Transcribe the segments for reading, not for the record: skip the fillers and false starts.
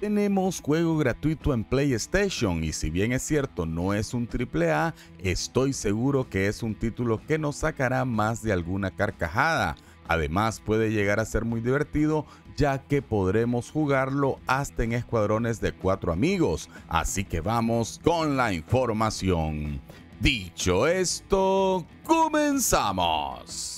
Tenemos juego gratuito en PlayStation y si bien es cierto no es un AAA, estoy seguro que es un título que nos sacará más de alguna carcajada. Además puede llegar a ser muy divertido ya que podremos jugarlo hasta en escuadrones de 4 amigos. Así que vamos con la información. Dicho esto, comenzamos.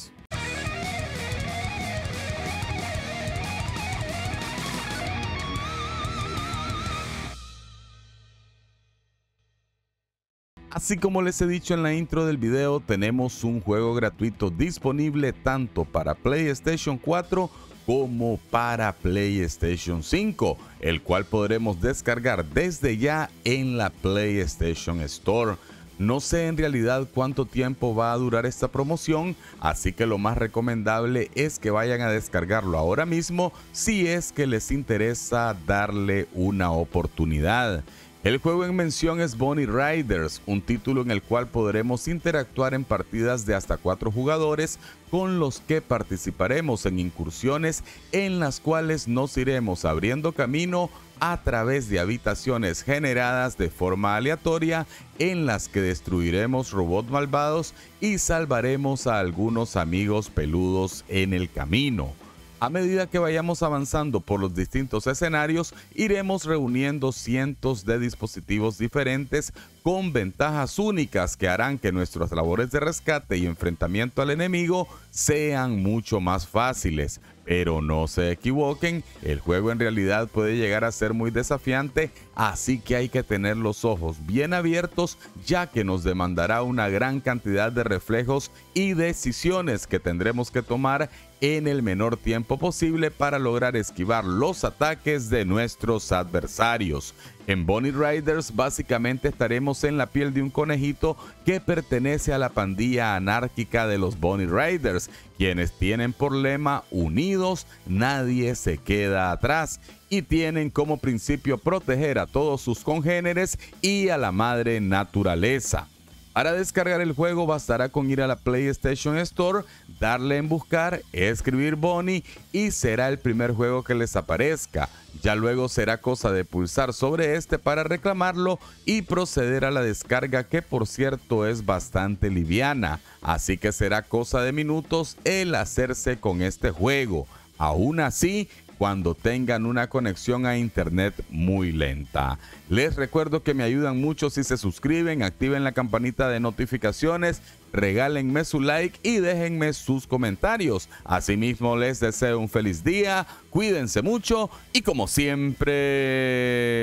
Así como les he dicho en la intro del video, tenemos un juego gratuito disponible tanto para PlayStation 4 como para PlayStation 5, el cual podremos descargar desde ya en la PlayStation Store. No sé en realidad cuánto tiempo va a durar esta promoción, así que lo más recomendable es que vayan a descargarlo ahora mismo si es que les interesa darle una oportunidad. El juego en mención es Bunny Riders, un título en el cual podremos interactuar en partidas de hasta 4 jugadores con los que participaremos en incursiones en las cuales nos iremos abriendo camino a través de habitaciones generadas de forma aleatoria en las que destruiremos robots malvados y salvaremos a algunos amigos peludos en el camino. A medida que vayamos avanzando por los distintos escenarios, iremos reuniendo cientos de dispositivos diferentes con ventajas únicas que harán que nuestras labores de rescate y enfrentamiento al enemigo sean mucho más fáciles. Pero no se equivoquen, el juego en realidad puede llegar a ser muy desafiante, así que hay que tener los ojos bien abiertos ya que nos demandará una gran cantidad de reflejos y decisiones que tendremos que tomar en el menor tiempo posible para lograr esquivar los ataques de nuestros adversarios. En Bunny Riders básicamente estaremos en la piel de un conejito que pertenece a la pandilla anárquica de los Bunny Riders, quienes tienen por lema "Unidos, nadie se queda atrás", y tienen como principio proteger a todos sus congéneres y a la madre naturaleza. Para descargar el juego bastará con ir a la PlayStation Store, darle en buscar, escribir Bunny y será el primer juego que les aparezca. Ya luego será cosa de pulsar sobre este para reclamarlo y proceder a la descarga, que por cierto es bastante liviana, así que será cosa de minutos el hacerse con este juego. Aún así, cuando tengan una conexión a internet muy lenta. Les recuerdo que me ayudan mucho si se suscriben, activen la campanita de notificaciones, regálenme su like y déjenme sus comentarios. Asimismo les deseo un feliz día, cuídense mucho y como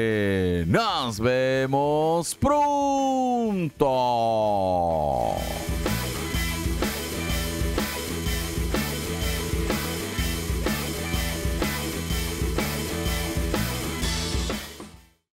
siempre, nos vemos pronto.